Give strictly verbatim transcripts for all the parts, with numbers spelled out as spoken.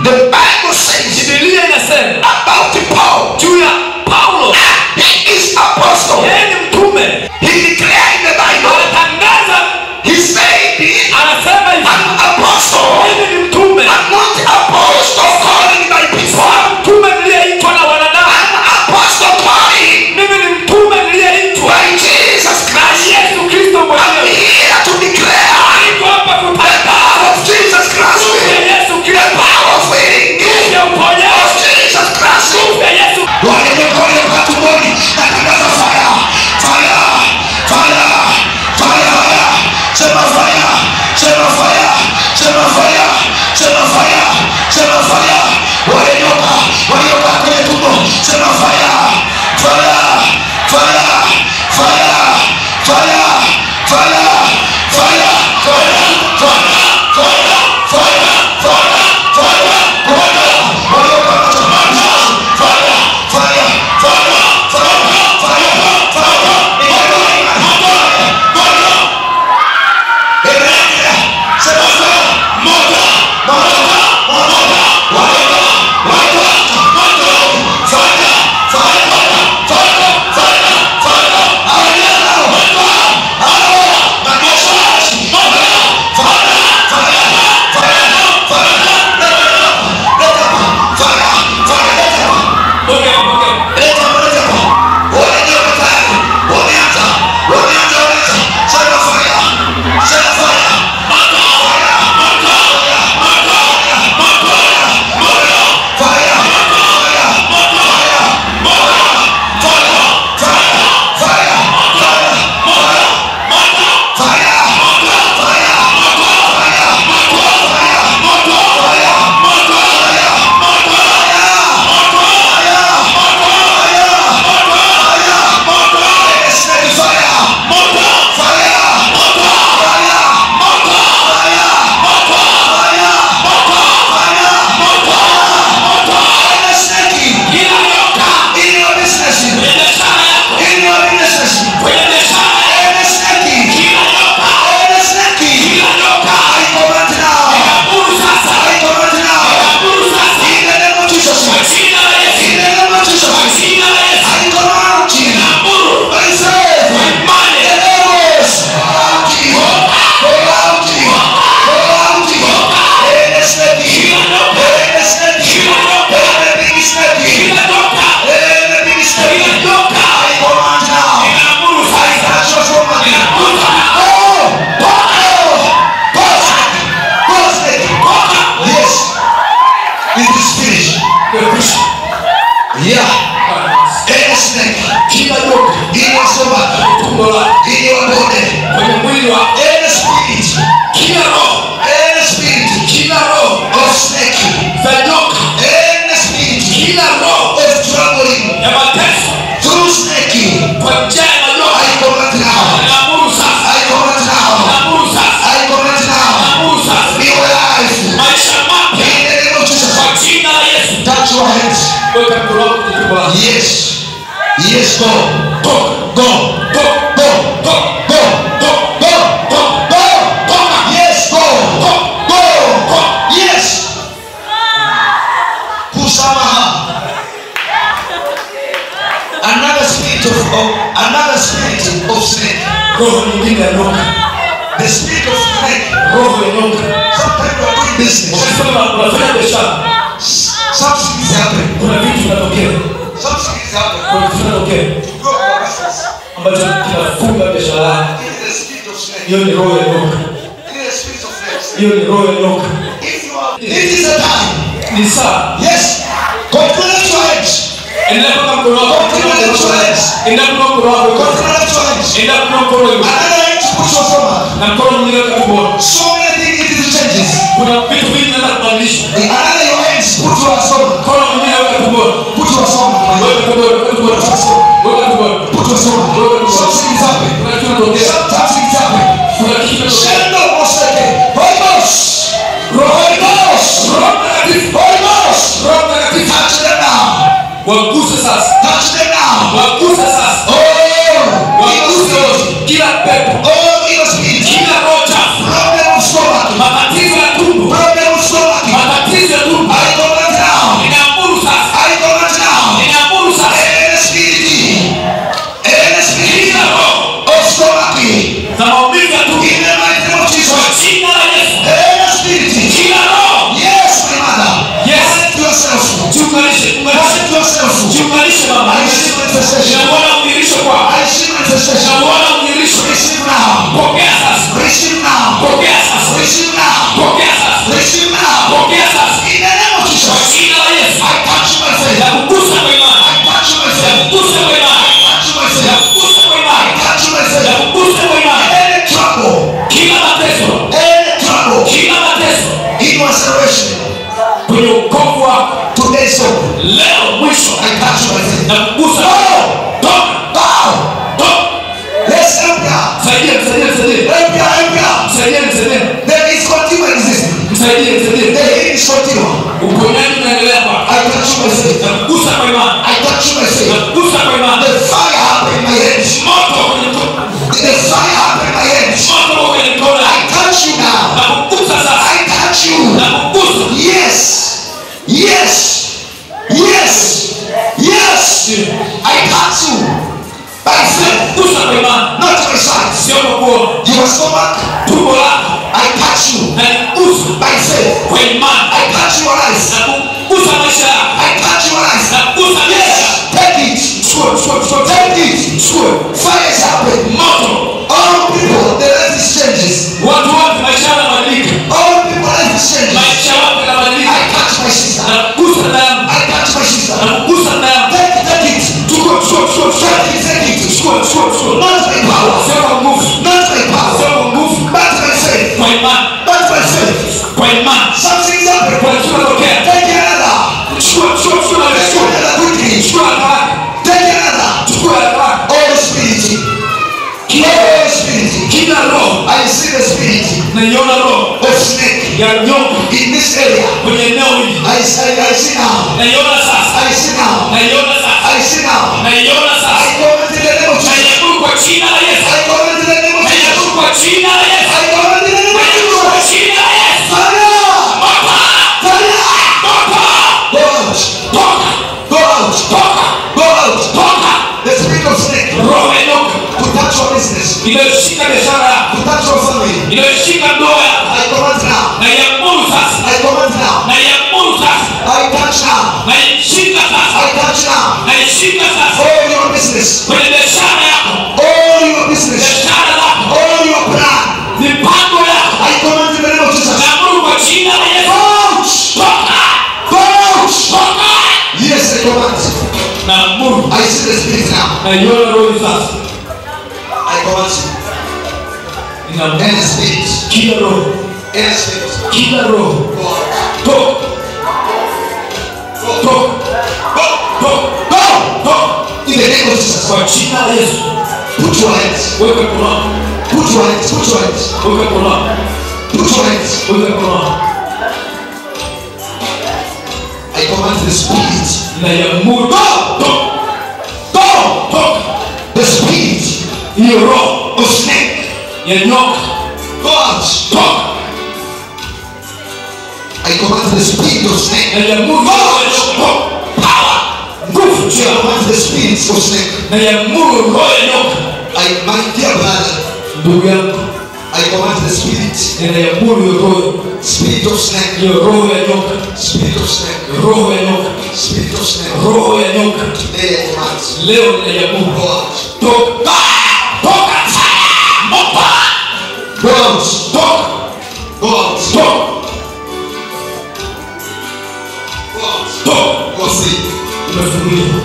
The Bible says Biblia inasema about Paul. juu ya Paulo, He is apostle. yeye ni mtume. He declared in the Bible. Anatangaza, He said, anasema hivi, I'm apostle. mimi ni mtume. I'm not apostle calling by people. Sio mtume niliyeitwa na wanadamu. I'm apostle calling Mimi ni mtume niliyeitwa by Jesus na Christ. Yesu Kristo I'm mwenyewe. here to declare Niko hapa the kutangaza power of Jesus Christ. ya Yesu The Kristo, power of healing ya of uponyaji Jesus Christ. ya Yesu. Waliokolewa wakati mmoja natangaza fire, fire, fire, fire, sema fire, sema fire, sema fire, sema fire, sema fire. Walioka, walioka kwenye tumbo, sema fire, fire, fire, fire, fire, fire, fire, fire, fire, fire, fire, fire, fire, walioka wanatamani fire, fire, fire, fire, fire, fire, sema fire, moto, moto, moto, moto, moto, moto, fire, fire, fire, fire, fire, hallelujah, moto, hallelujah, makosa, moto, fire, fire, fire, fire, let up, fire, fire, let up. Okay, okay. Leta mmoja hapo. Wale tayari. Wameanza. Wameanza wameanza. Sema fire. Sema fire. Moto. Fire. Moto. Moto. Moto. Moto. Fire. Fire. Moto. Fire. Fire. Fire. Fire. Moto. Moto. Fire. Moto. Fire. Moto. Fire. Moto. Fire. Moto. Fire. Moto. Fire. Moto. Yes. Yes, go. Go. Go. Go. Go. Go. Go. Go. Go. Go. Go. Go. Yes, go. Go. Go. Go. Yes. Kusamaha. Another spirit of, of another spirit of snake. Roho nyingine ya nyoka. The spirit of snake. Roho ya nyoka. Sometimes you are doing business. Ukisema unafanya biashara, Something is happening. kuna vitu vinatokea. Something is happening. Kuna vitu vinatokea You go for business. ambacho kinafunga biashara yako. It is the spirit of snake. Hiyo ni roho ya nyoka. It is the spirit of snakes. Hiyo ni roho ya nyoka. If you are, it is a time. Ni saa. Yes. Control your hands. Endelea kuweka mkono wako. Control your hands. Endelea kuweka mkono wako. Control your hands. Endelea kuweka mkono wako. Another hand to put your stomach. Na mkono mwingine weka tumboni. So many things it is changes. Kuna vitu vingi vinaweza kubadilisha. Another your hands put your stomach. Mkono mwingine weka tumboni. Put your stomach. Weka tumboni, weka tumboni. Weka tumboni. Put your stomach. Something is happening. Kuna kitu kinatokea. Something is happening. Kuna kitu kinatokea. Send up one second. Holy Ghost. Holy Ghost. Roho Mtakatifu. Holy Ghost. Roho Mtakatifu. Touch them now. Waguse sasa. Touch them now. Waguse sasa. Oh, Waguse wote. Kila pepo. oh, evil spirit. Kila roho chafu. Problem of stomach. Matatizo ya tumbo. Problem of stomach. Matatizo ya tumbo. I go mama. I receive manifestation. Naona udhihirisho kwa. I receive manifestation. Naona udhihirisho. Receive now. Pokea sasa. Receive now. Pokea sasa. Receive now. Pokea sasa. Receive now. Pokea sasa. In the name of Kwa Jesus. jina la Yesu. I touch you myself. Nakugusa kwa imani. I touch you myself. Nakugusa kwa imani. I touch you myself. Nakugusa kwa imani. I touch you myself. Nakugusa kwa imani. Any trouble, Kila mateso. any trouble Kila mateso. in your salvation, Kwenye ukovu wako. today's hope. Leo mwisho. I touch you myself. Nakugusa. Oh! Toka. Bow! Toka. Let's help you. Msaidie, msaidie, msaidie. Help you, help you. Msaidie, msaidie. There is continual existence. Msaidie, msaidie. The healing is continual. Uponyaji unaendelea kwako. I touch you myself. Nakugusa kwa imani. I touch you myself. Nakugusa kwa imani. The fire up in my head. Moto kwenye mkono. The fire up in my head. Moto kwenye mkono. I touch you now. Nakugusa sasa. I touch you. Nakugusa. Yes. Yes. Yes. Yes. I touch you. By faith. Nakugusa kwa imani. Not by sight. Sio kwa kuona. Your stomach. Tumbo lako. I touch you. Nakugusa By faith. kwa imani. I touch your eyes. Nakugusa maisha yako. I touch your eyes. Nakugusa maisha Yes. yako. Take it. Chukua, chukua, chukua. Take it. Chukua. Fire is happening. Moto. All people, the life is changes. Watu wote maisha yao yanabadilika. All people, life is changes. Maisha yao yanabadilika. I touch my sister. Nakugusa damu. I touch my sister. Nakugusa damu. Take it, take it. Chukua, chukua, chukua, chukua. Take it, take it. Chukua, chukua, chukua. Not by power. Sio kwa nguvu. Not by power. Sio kwa nguvu. But by faith. Kwa imani. But by faith. Kwa imani. Something is happening. Kwa kitu kinatokea. Take another. Chukua, chukua, chukua. Take Chukua. another quickly. Chukua haraka. Take another. Chukua haraka. All spirit. Kila All spirit. kila roho. I see the spirit Naiona roho of snake ya nyoka in this area. kwenye eneo hili. I see, I see now. Naiona sasa. I see now. Naiona sasa. I see now. Naiona I sasa. command in the name of Jesus. Naiamuru kwa jina la Yesu. I command in the name of Jesus. Naiamuru kwa jina la Yesu. I command in the name of Naiamuru kwa Jesus. jina la Yesu. Fire! Moto. Fire! Moto. Go out! Toka. Go out! Toka. Go out! Toka. The spirit of snake Roho ya nyoka to touch your business, inayoshika biashara yako, to touch your family. inayoshika ndoa yako. I command now. Naiamuru sasa. I command now. Naiamuru sasa. I touch now. Naishika sasa. I touch now. Naishika sasa. All your business, Kwenye biashara yako. all your business, Biashara zako. all your plan. Mipango yako. I command in the name of Jesus. Naamuru kwa jina la Yesu. Out! Toka. Out! Toka. Yes, I command. Naamuru. I see the spirit now. Naiona roho sasa. I command you. Ninaamuru. Any spirit, Kila roho. any spirit, Kila roho. go out. Toka. Toka. Go! Toka. Go! Toka. In the name of Jesus. Kwa jina la Yesu. Put your hands. Weka mkono wako. Put your hands. Put your hands. Weka mkono wako. Put your hands. Weka mkono wako. I command the spirit. Naiamuru. Toka. Go! Toka. The spirit Hiyo roho of snake. ya nyoka. Go out. Toka. I command the spirit of snake. Naiamuru roho ya nyoka. Power. Nguvu I juu yako. command the spirit of snake. Naiamuru roho ya nyoka. I, my dear brother, Ndugu yangu. I command the spirit, Naiamuru hiyo roho. spirit of snake, Hiyo roho ya nyoka. spirit of snake, Roho ya nyoka. spirit of snake. Roho ya nyoka. Today I command. Leo naiamuru. Go out. Toka. Toka. Moto. Go out. Toka. Go out. Toka. Go out. Toka. Go see. Umefunguliwa.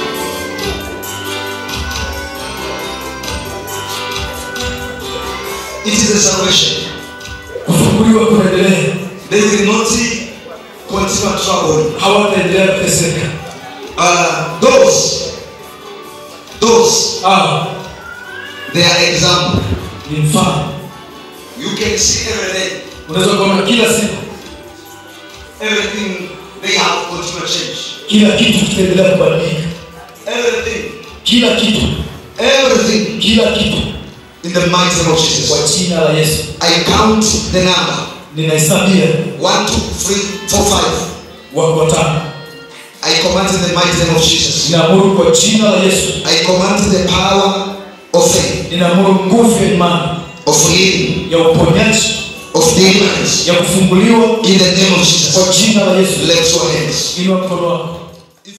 It is a salvation. Kufunguliwa kunaendelea. They will not continue trouble. Hawataendelea kuteseka. Uh, those, those, Ah, they are example. ni mfano. You can see every day, Unaweza kuona kila siku everything they have continued change. kila kitu kitaendelea kubadilika. Everything, Kila kitu. everything Kila kitu. in the mighty name of Kwa Jesus. jina la Yesu. I count the number Ninahesabia one, two, three, four, five. wako watano. I command in the mighty name of Jesus. Ninaamuru kwa jina la Yesu. I command the power of faith, Ninaamuru nguvu ya imani, of healing, ya uponyaji, of deliverance ya kufunguliwa in the name of kwa Jesus. jina la Yesu. Lift your hands. Inua mkono wako.